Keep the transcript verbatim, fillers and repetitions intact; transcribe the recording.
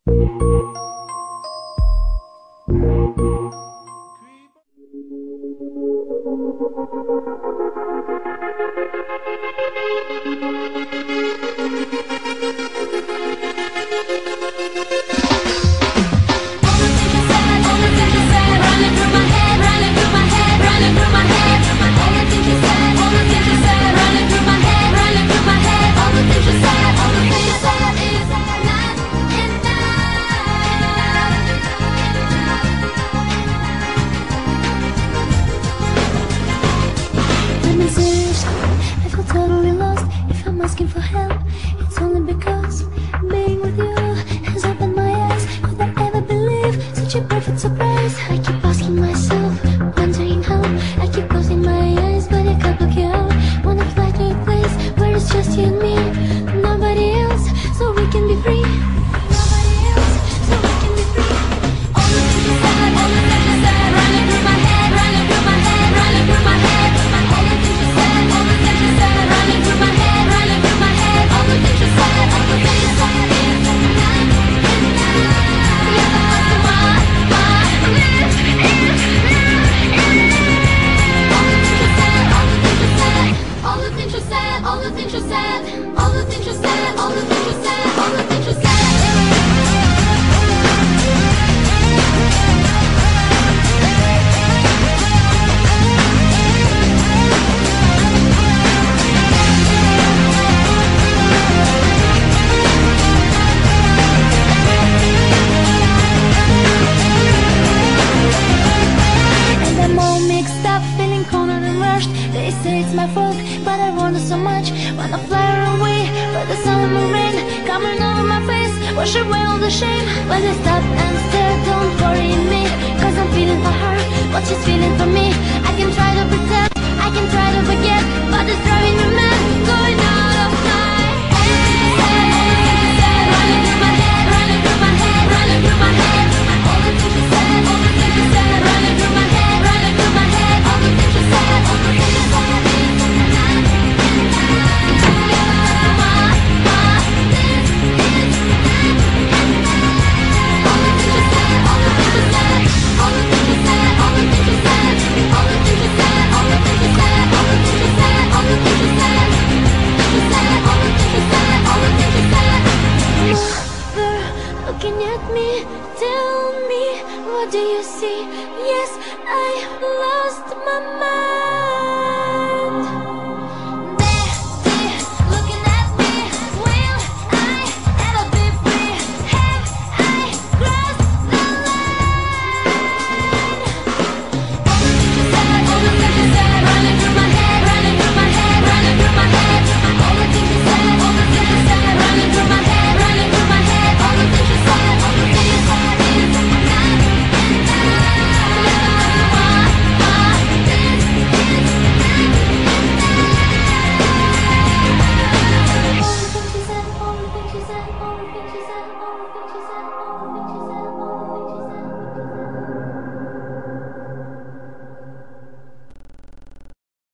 Asking for help, it's only because being with you has opened my eyes. Could I ever believe such a perfect surprise? I keep asking myself, wondering how. I keep closing my eyes, but I can't look you out. Wanna fly to a place where it's just you and me, nobody else, so we can be free. Nobody else, so we can be free. All the things you said, all the things you said, running through my head, running through my head, running through my head. All the things you said, all the things you said, running through my head, running through my head. All the things you said, all the things you said, is enough, enough. You're the first of my, my lips, is enough, enough. All the things you said, all the things you said, all the things you said, all the things you said, all the things you said, all the things you said, all the things you said. They say it's my fault, but I want it so much. Wanna fly away, but the summer rain coming over my face, wash away all the shame. When I stop and stare, don't worry me, cause I'm feeling for her what she's feeling for me. I can try to pretend, I can try to forget, but it's driving me mad, going out of my head. Running through my head, running through my head, running through my head. All the things you said, all the things you said, running through my head, running through my head. All the things you said, all the things you said. Looking at me, tell me, what do you see? Yes, I lost my mind.